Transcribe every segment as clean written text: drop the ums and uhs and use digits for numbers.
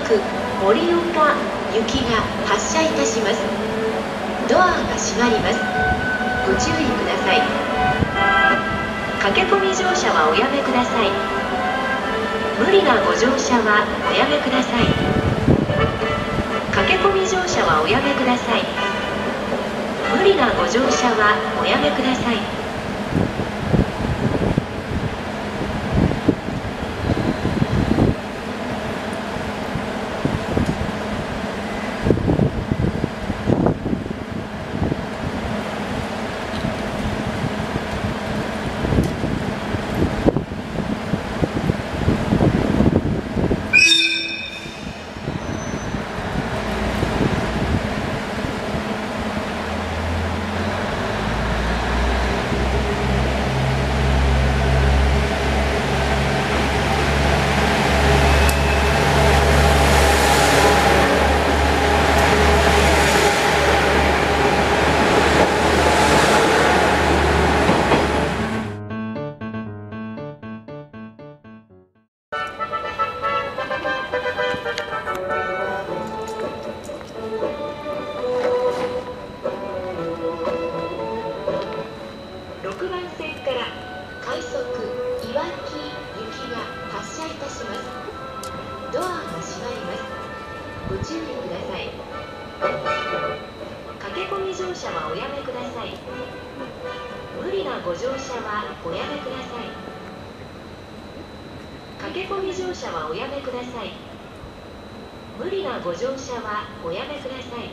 盛岡行きが発車いたします。ドアが閉まります。ご注意ください。駆け込み乗車はおやめください。無理なご乗車はおやめください。駆け込み乗車はおやめください。無理なご乗車はおやめください。6番線から快速いわき行きが発車いたします。ドアが閉まります。ご注意ください。駆け込み乗車はおやめください。無理なご乗車はおやめください。駆け込み乗車はおやめください。無理なご乗車はおやめください。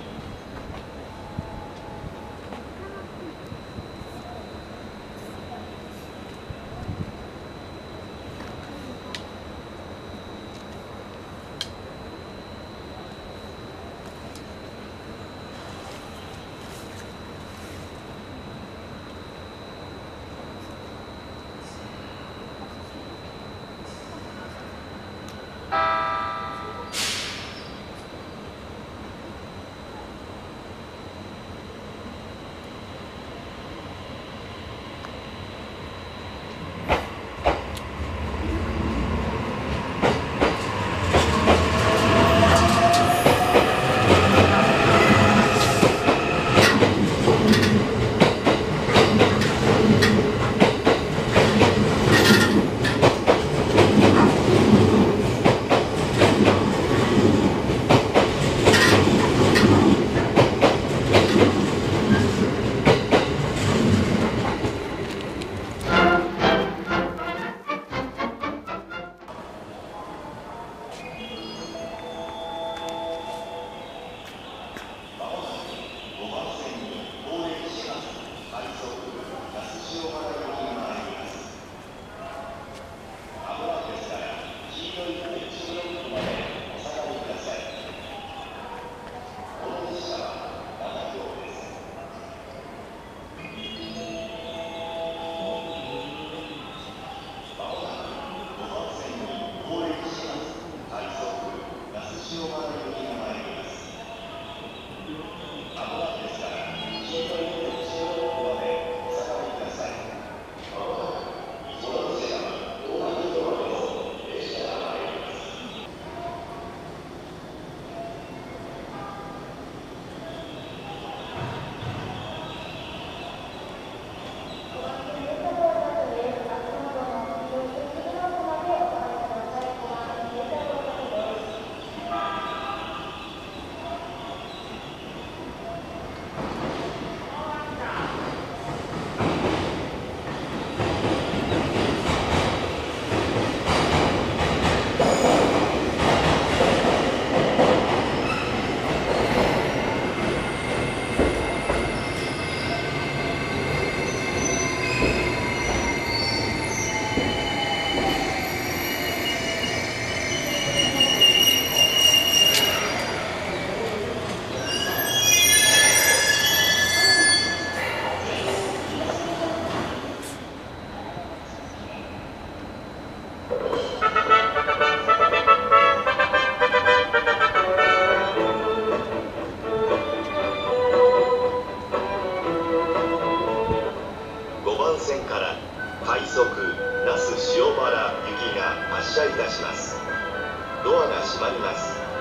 那須塩原行きが発車いたします。ドアが閉まります。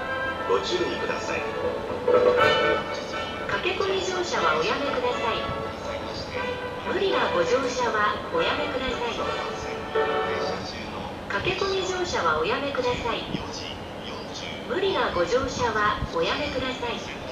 ご注意ください。 駆け込み乗車はおやめください。無理なご乗車はおやめください。駆け込み乗車はおやめください。無理なご乗車はおやめください。